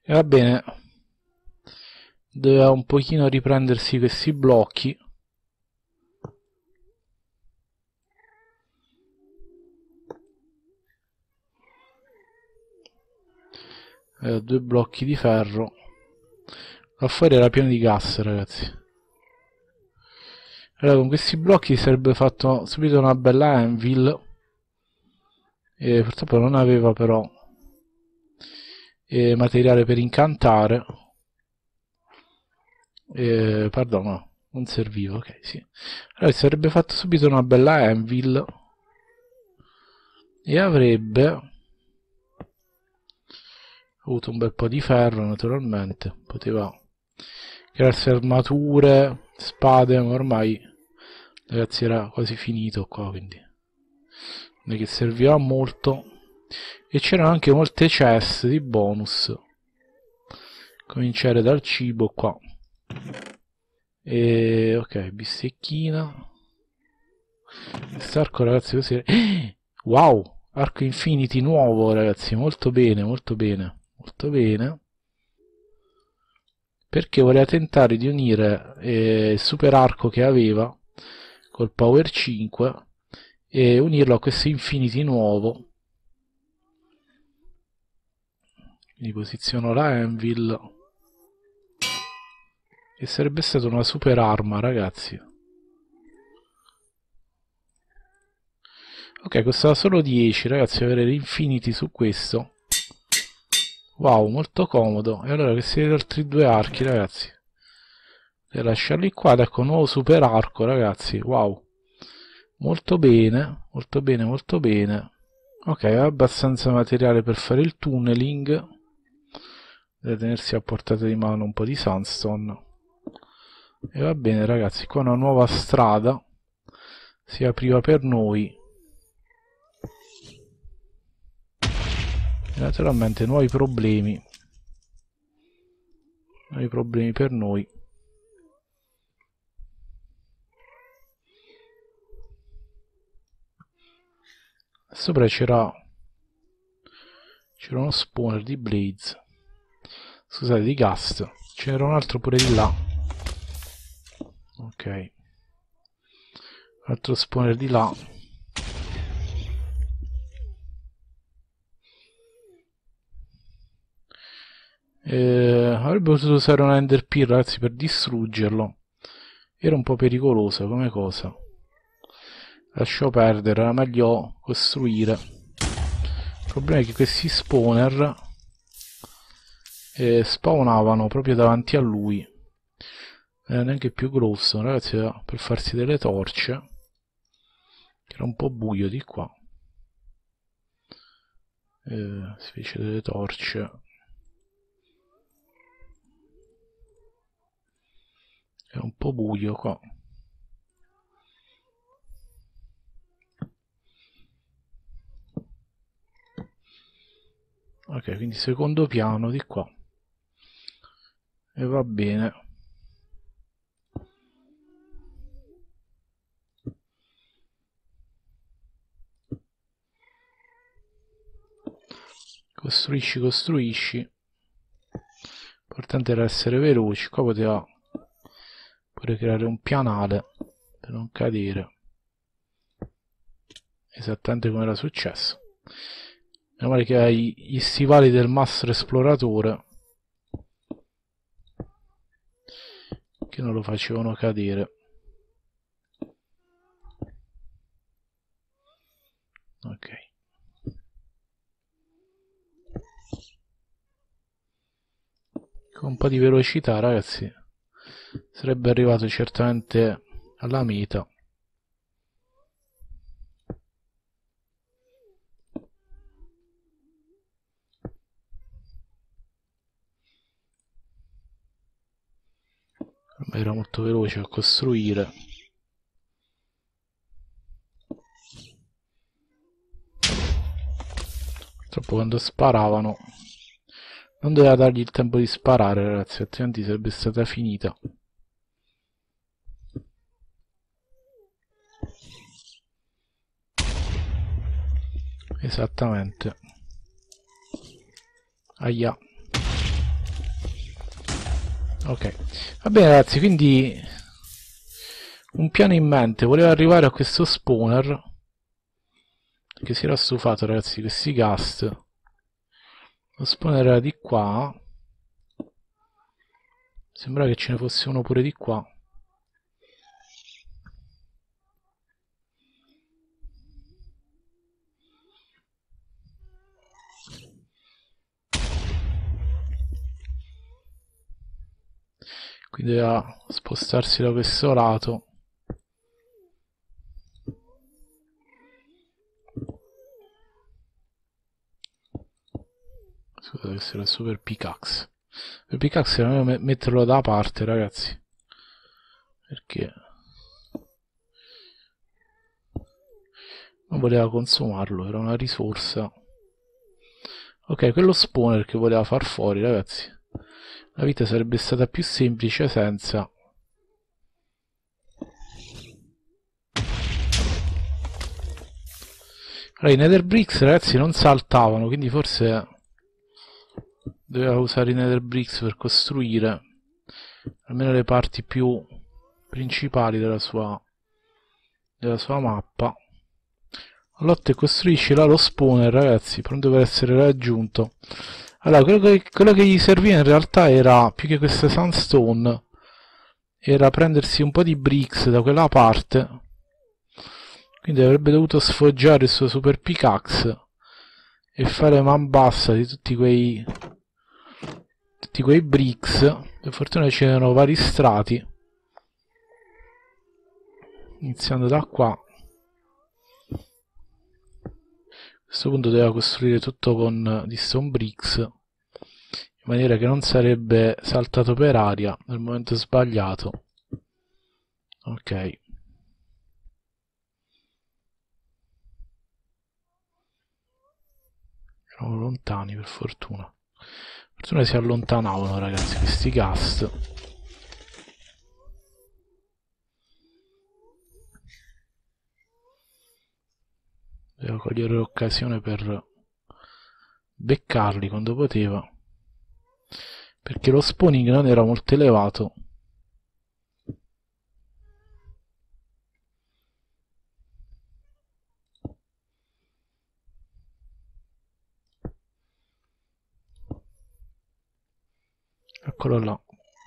E va bene, doveva un pochino riprendersi questi blocchi. Due blocchi di ferro. Là fuori era pieno di gas, ragazzi. Allora, con questi blocchi sarebbe fatto subito una bella anvil. E purtroppo non aveva però materiale per incantare. Perdono, non serviva, ok, sì. Allora, sarebbe fatto subito una bella anvil e avrebbe avuto un bel po' di ferro, naturalmente. Poteva crearsi armature, spade, ma ormai, ragazzi, era quasi finito qua, quindi non è che serviva molto. E c'erano anche molte chest di bonus. Cominciare dal cibo qua. E ok, bistecchina. Quest'arco, ragazzi, così. Wow! Arco Infinity nuovo, ragazzi. Molto bene, molto bene. Molto bene. Perché voleva tentare di unire il super arco che aveva col Power 5 e unirlo a questo Infinity nuovo. Quindi posiziono la Anvil. E sarebbe stata una super arma, ragazzi. Ok, costava solo 10, ragazzi, avere l'Infinity su questo. Wow, molto comodo. E allora che siete altri due archi, ragazzi. E lasciarli qua, ed ecco, nuovo super arco, ragazzi. Wow. Molto bene, molto bene, molto bene. Ok, ha abbastanza materiale per fare il tunneling. Deve tenersi a portata di mano un po' di sandstone. E va bene, ragazzi, qua una nuova strada si apriva per noi. E naturalmente nuovi problemi per noi. Sopra c'era uno spawner di blades, scusate, di ghast. C'era un altro pure di là. Ok, altro spawner di là. Avrebbe potuto usare un Ender Pearl, ragazzi, per distruggerlo. Era un po' pericolosa come cosa. Lasciò perdere, era meglio costruire. Il problema è che questi spawner spawnavano proprio davanti a lui. Era neanche più grosso, ragazzi, era per farsi delle torce. Era un po' buio di qua. Si fece delle torce. È un po' buio qua. Ok, quindi secondo piano di qua. E va bene. Costruisci, costruisci. L'importante era essere veloci. Qua poteva pure creare un pianale per non cadere. Esattamente come era successo. Meno male che hai gli stivali del Master Esploratore che non lo facevano cadere. Ok. Con un po' di velocità, ragazzi, sarebbe arrivato certamente alla meta. Era molto veloce a costruire. Purtroppo quando sparavano non doveva dargli il tempo di sparare, ragazzi, altrimenti sarebbe stata finita. Esattamente. Aia. Ok, va bene ragazzi, quindi un piano in mente, volevo arrivare a questo spawner che si era stufato ragazzi di questi ghast. Lo spawner era di qua, sembra che ce ne fosse uno pure di qua. Quindi doveva spostarsi da questo lato. Scusate, questo era il super pickaxe. Il pickaxe devo metterlo da parte ragazzi, perché non voleva consumarlo, era una risorsa. Ok, quello spawner che voleva far fuori ragazzi, la vita sarebbe stata più semplice senza. Allora, i nether bricks ragazzi non saltavano, quindi forse doveva usare i nether bricks per costruire almeno le parti più principali della sua mappa. Allora costruisci là lo spawner ragazzi, pronto per essere raggiunto. Allora, quello che gli serviva in realtà era, più che queste sandstone, era prendersi un po' di bricks da quella parte. Quindi avrebbe dovuto sfoggiare il suo super pickaxe e fare man bassa di tutti quei bricks. Per fortuna ce n'erano vari strati, iniziando da qua. A questo punto doveva costruire tutto con di stone bricks, in maniera che non sarebbe saltato per aria nel momento sbagliato. Ok, erano lontani per fortuna. Per fortuna si allontanavano ragazzi questi ghast. Devo cogliere l'occasione per beccarli quando poteva, perché lo spawning non era molto elevato. Eccolo là.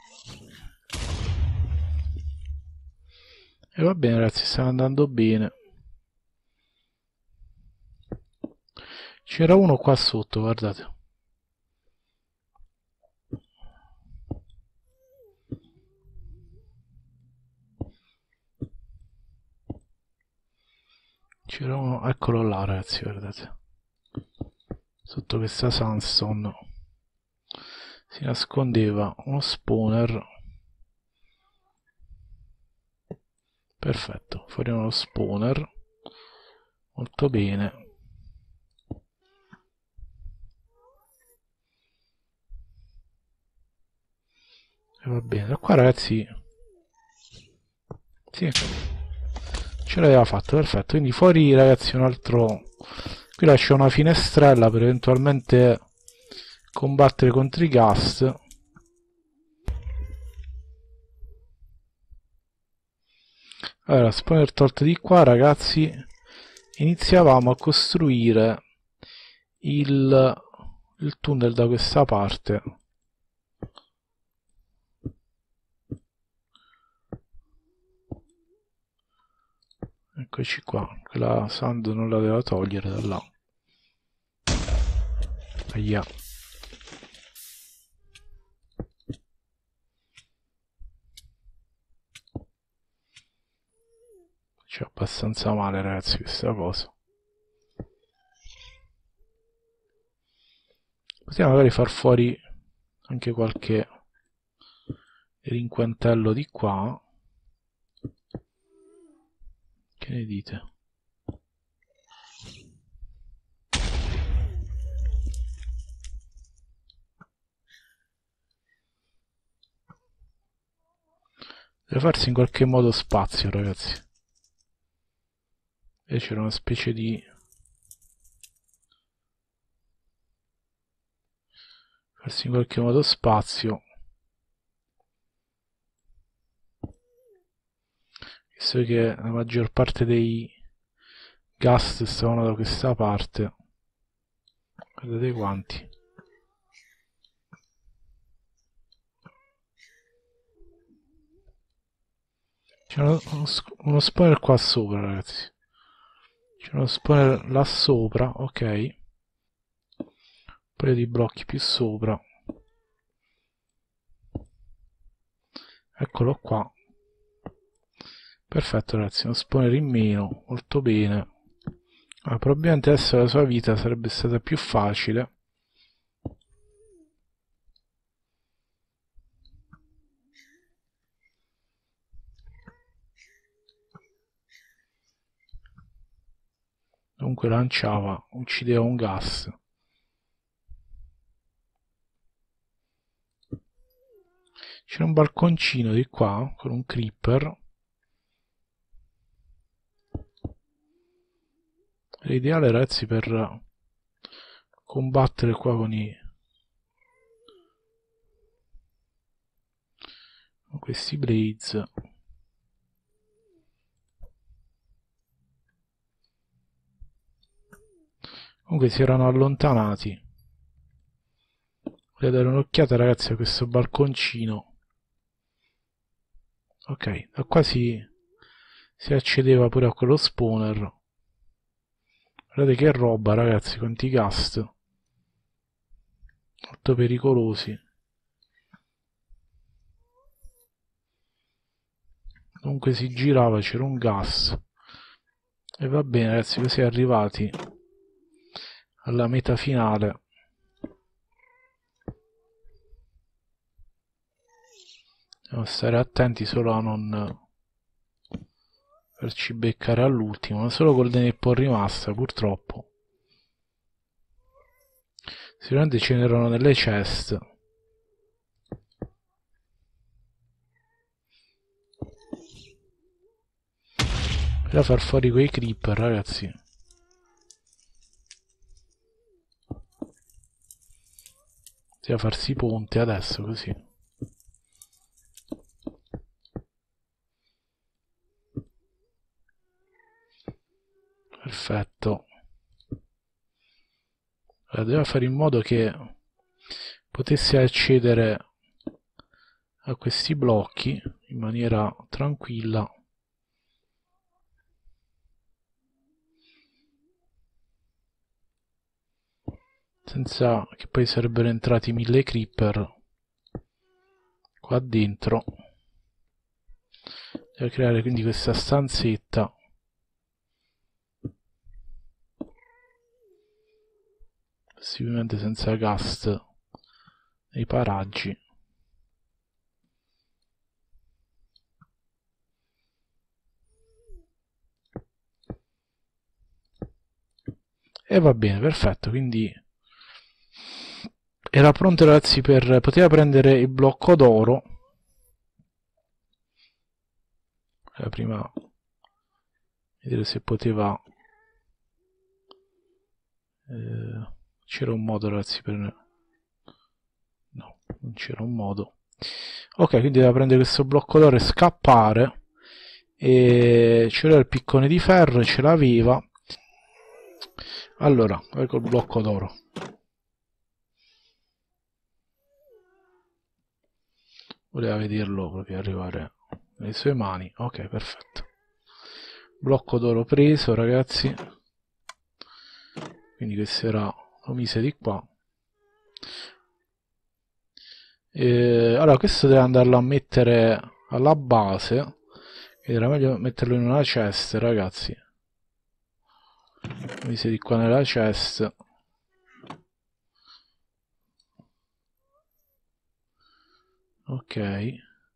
E va bene ragazzi, sta andando bene. C'era uno qua sotto, guardate. C'era uno, eccolo là ragazzi, guardate. Sotto questa sandstone si nascondeva uno spawner. Perfetto, fuori uno spawner. Molto bene. E va bene, da qua ragazzi. Sì, ce l'aveva fatto, perfetto. Quindi fuori ragazzi un altro. Qui lascio una finestrella per eventualmente combattere contro i ghast. Allora, spawner tolto di qua ragazzi, iniziavamo a costruire il tunnel da questa parte. Eccoci qua, quella sand non la doveva togliere da là. Ahia. C'è abbastanza male ragazzi questa cosa. Possiamo magari far fuori anche qualche rinquentello di qua. Che ne dite? Deve farsi in qualche modo spazio ragazzi. E c'era una specie di farsi in qualche modo spazio. visto che la maggior parte dei gas stavano da questa parte. Guardate quanti. C'è uno spawner qua sopra, ragazzi. C'è uno spawner là sopra, ok. Un paio di blocchi più sopra. Eccolo qua. Perfetto, ragazzi, uno spawner in meno, molto bene. Probabilmente adesso la sua vita sarebbe stata più facile. Dunque lanciava, uccideva un gas. C'era un balconcino di qua con un creeper. È ideale, ragazzi, per combattere qua con questi blaze. Comunque si erano allontanati. Voglio dare un'occhiata, ragazzi, a questo balconcino. Ok, da qua si accedeva pure a quello spawner. Guardate che roba, ragazzi, quanti ghast. Molto pericolosi. Comunque si girava, c'era un gas. E va bene, ragazzi, così arrivati alla meta finale. Dobbiamo stare attenti solo a non farci beccare all'ultimo. Una solo golden apple rimasta, purtroppo. Sicuramente ce n'erano nelle chest. Per far fuori quei creeper, ragazzi. Bisogna farsi ponte adesso, così. Perfetto. Allora, doveva fare in modo che potesse accedere a questi blocchi in maniera tranquilla, senza che poi sarebbero entrati 1000 creeper qua dentro. Devo creare quindi questa stanzetta possibilmente senza ghast nei paraggi. E va bene, perfetto, quindi era pronto, ragazzi, poteva prendere il blocco d'oro. Prima vedere se poteva c'era un modo, ragazzi, per no, non c'era un modo. Ok, quindi doveva prendere questo blocco d'oro e scappare, e c'era il piccone di ferro e ce l'aveva. Allora, ecco il blocco d'oro. Voleva vederlo proprio arrivare nelle sue mani. Ok, perfetto. Blocco d'oro preso, ragazzi. Quindi questo era, lo mise di qua. Allora, questo deve andarlo a mettere alla base. Era meglio metterlo in una chest, ragazzi. Lo mise di qua nella chest. Ok.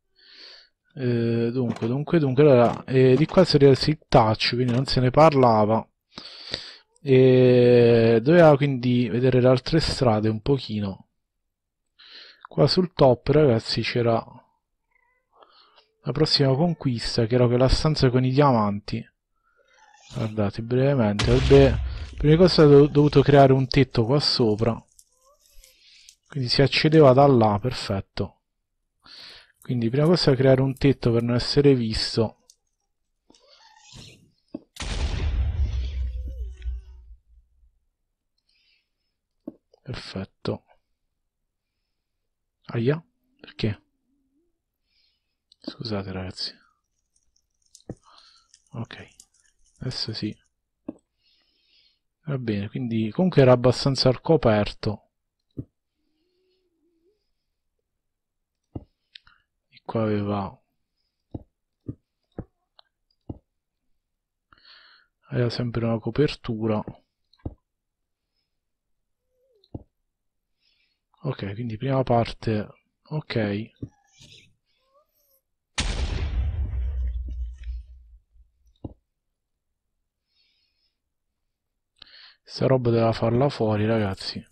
Dunque, allora, di qua si il silk touch, quindi non se ne parlava. Doveva quindi vedere le altre strade un pochino. Qua sul top, ragazzi, c'era la prossima conquista, che era quella stanza con i diamanti. Guardate brevemente. Prima cosa ho dovuto creare un tetto qua sopra, quindi si accedeva da là. Perfetto. Quindi prima cosa creare un tetto per non essere visto. Perfetto. Aia, perché? Scusate ragazzi. Ok, adesso sì. Va bene, quindi comunque era abbastanza al coperto. E qua aveva sempre una copertura. Ok, quindi prima parte. Ok. Sta roba doveva farla fuori, ragazzi.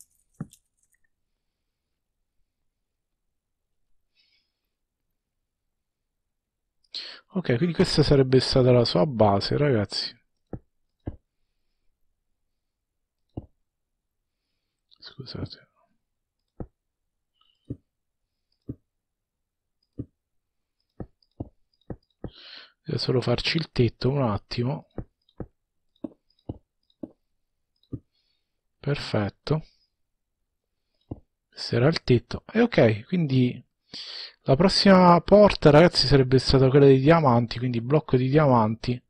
Ok, quindi questa sarebbe stata la sua base, ragazzi. Scusate. Devo solo farci il tetto un attimo. Perfetto. Questo era il tetto. E ok, quindi la prossima porta, ragazzi, sarebbe stata quella dei diamanti, quindi blocco di diamanti.